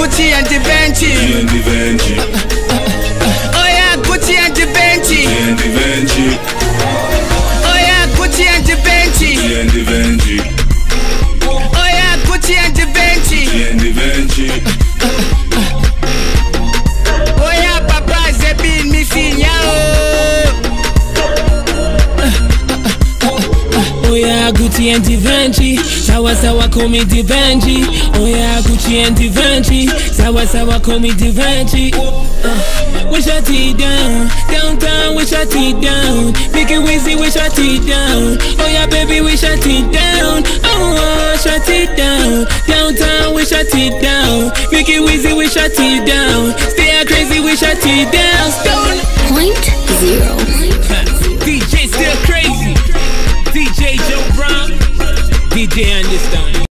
Gucci and Givenchy. Oh yeah, Gucci and Givenchy. Oh yeah, Gucci and Givenchy. Oh yeah, Gucci and Givenchy. Oh yeah, papa Zebin mi finya. Oh yeah, Gucci and Givenchy. Sawa sawa call me Givenchy. Oh yeah, Gucci and Givenchy. Sawa sawa call me Givenchy. We shut it down, downtown we shut it down. Make it easy, we shut it down. Oh yeah baby, we shut it down. Oh, shut it down, downtown we shut it down. Make it easy, we shut it down. Stay crazy, we shut it down. Stone